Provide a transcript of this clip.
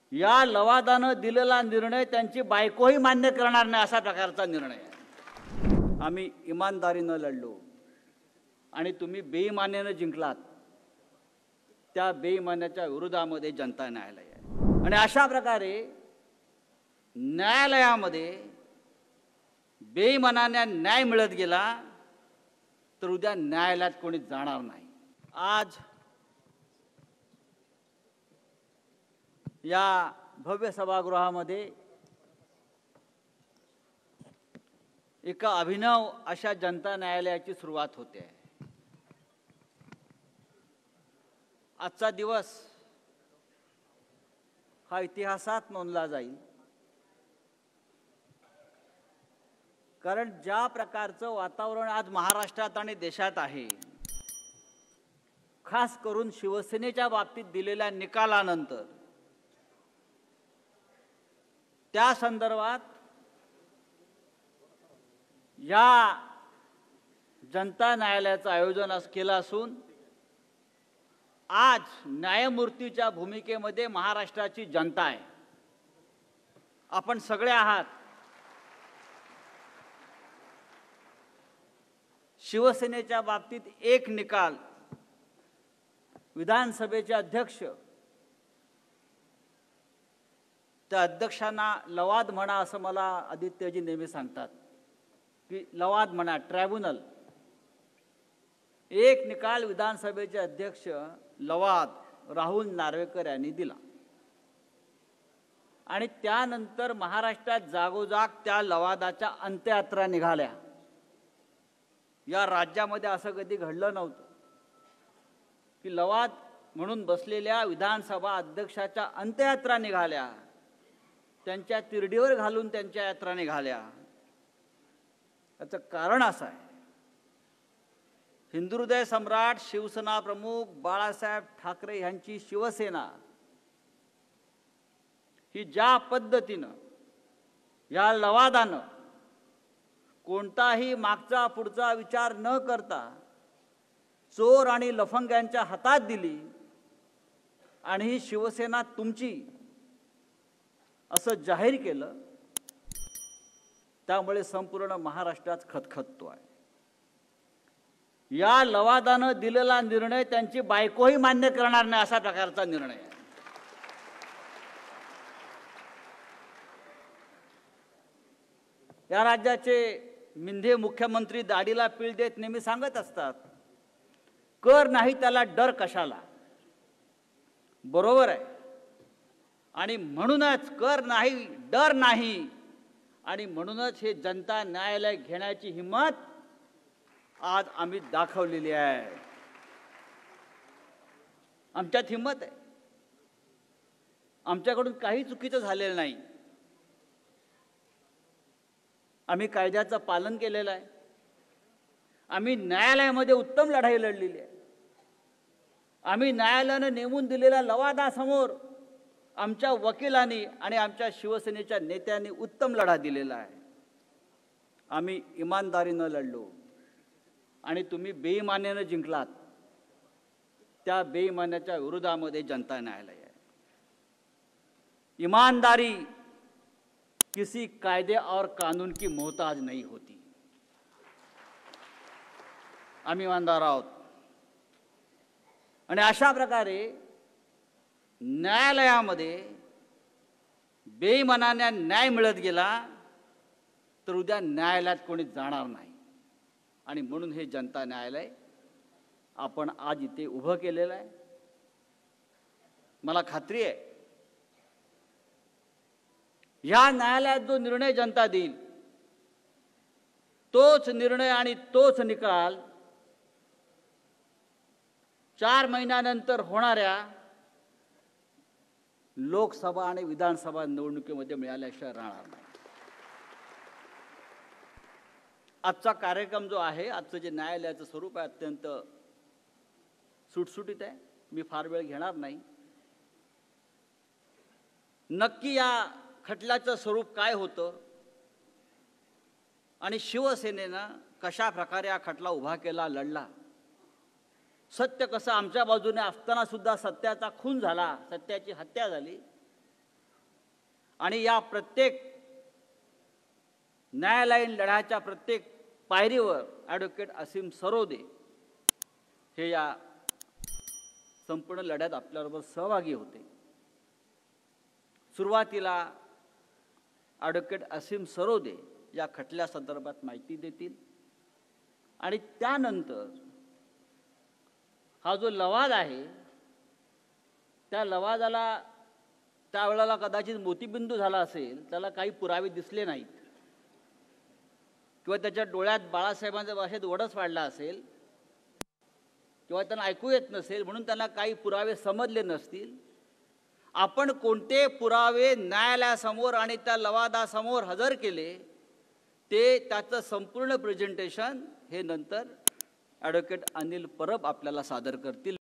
या लवादानं दिलेला निर्णय त्यांची बायकोही मान्य करणार नाही अशा प्रकारचा निर्णय आहे। आम्ही इमानदारीनं लढलो आणि तुम्ही बेईमानीनं जिंकलात। त्या बेईमानीच्या विरोधामध्ये जनता न्यायालय आहे आणि अशा प्रकारे न्यायालयामध्ये बेईमानाने न्याय मिळत गेला तर उद्या न्यायालयात कोणी जाणार नाही। आज या भव्य सभागृहामध्ये एका अभिनव अशा जनता न्यायालयाची सुरुवात होते आहे। आजचा दिवस हा इतिहासात नोंदला जाईल, कारण ज्या प्रकारचं वातावरण आज महाराष्ट्रात आणि देशात आहे, खास करून शिवसेनेच्या बाबतीत दिलेल्या निकालानंतर त्या संदर्भात या जनता न्यायालयाचं आयोजन केलं असून आज न्यायमूर्तीच्या भूमिकेमध्ये महाराष्ट्राची जनता आहे। आपण सगळे आहात। शिवसेनेच्या बाबतीत एक निकाल विधानसभेचे अध्यक्ष, त्या अध्यक्षांना लवाद म्हणा असं मला आदित्यजी नेहमी सांगतात की लवाद म्हणा, ट्रायब्युनल। एक निकाल विधानसभेचे अध्यक्ष लवाद राहुल नार्वेकर यांनी दिला आणि त्यानंतर महाराष्ट्रात जागोजाग त्या लवादाच्या अंत्ययात्रा निघाल्या। या राज्यामध्ये असं कधी घडलं नव्हतं की लवाद म्हणून बसलेल्या विधानसभा अध्यक्षाच्या अंत्ययात्रा निघाल्या, त्यांच्या तिरडीवर घालून त्यांच्या यात्रा निघाल्या। याचं कारण असं आहे, हिंदुहृदय सम्राट शिवसेना प्रमुख बाळासाहेब ठाकरे यांची शिवसेना ही ज्या पद्धतीनं या लवादानं कोणताही मागचा पुढचा विचार न करता चोर आणि लफंग्यांच्या हातात दिली आणि ही शिवसेना तुमची असं जाहीर केलं, त्यामुळे संपूर्ण महाराष्ट्रात खतखततो आहे। या लवादानं दिलेला निर्णय त्यांची बायकोही मान्य करणार नाही अशा प्रकारचा निर्णय आहे। या राज्याचे मिंधे मुख्यमंत्री दाढीला पीळ देत नेहमी सांगत असतात, कर नाही त्याला डर कशाला। बरोबर आहे, आणि म्हणूनच कर नाही, डर नाही, आणि म्हणूनच हे जनता न्यायालय घेण्याची हिंमत आज आम्ही दाखवलेली आहे। आमच्यात हिंमत आहे, आमच्याकडून काही चुकीचं झालेलं नाही। आम्ही कायद्याचं पालन केलेलं आहे, आम्ही न्यायालयामध्ये उत्तम लढाई लढलेली आहे, आम्ही न्यायालयानं नेमून दिलेल्या लवादासमोर आमच्या वकिलांनी आणि आमच्या शिवसेनेच्या नेत्यांनी उत्तम लढा दिलेला आहे। आम्ही इमानदारीनं लढलो आणि तुम्ही बेईमानीनं जिंकलात। त्या बेईमानीच्या विरोधामध्ये जनता न्यायालय आहे। ईमानदारी किसी कायदे और कानून की मोहताज नहीं होती। आम्ही ईमानदार आहोत आणि अशा प्रकारे न्यायालयामध्ये बेईमानाने न्याय मिळत गेला तर उद्या न्यायालयात कोणी जाणार नाही आणि म्हणून हे जनता न्यायालय आपण आज इथे उभं केलेलं आहे। मला खात्री आहे, या न्यायालयात जो निर्णय जनता देईल तोच निर्णय आणि तोच निकाल 4 महिन्यानंतर होणाऱ्या लोकसभा आणि विधानसभा निवडणुकीमध्ये मिळाल्याशिवाय राहणार नाही। आजचा कार्यक्रम जो आहे, आजचं जे न्यायालयाचं स्वरूप आहे, अत्यंत सुटसुटीत आहे। मी फार वेळ घेणार नाही। नक्की या खटल्याचं स्वरूप काय होतं आणि शिवसेनेनं कशा प्रकारे हा खटला उभा केला, लढला, सत्य कसं आमच्या बाजूने असताना सुद्धा सत्याचा खून झाला, सत्याची हत्या झाली, आणि या प्रत्येक न्यायालयीन लढ्याच्या प्रत्येक पायरीवर ॲडव्होकेट असीम सरोदे हे या संपूर्ण लढ्यात आपल्याबरोबर सहभागी होते. सुरुवातीला ॲडव्होकेट असीम सरोदे या खटल्यासंदर्भात माहिती देतील आणि त्यानंतर हा जो लवाद आहे त्या लवादाला त्यावेळेला कदाचित मोतीबिंदू झाला असेल, त्याला काही पुरावे दिसले नाहीत किंवा त्याच्या डोळ्यात बाळासाहेबांच्या भाषेत वडच वाढला असेल किंवा त्यांना ऐकू येत नसेल म्हणून त्यांना काही पुरावे समजले नसतील. आपण कोणते पुरावे न्यायालयासमोर आणि त्या लवादासमोर हजर केले ते त्याचं संपूर्ण प्रेझेंटेशन हे नंतर ॲडव्होकेट अनिल परब आपल्याला सादर करतील.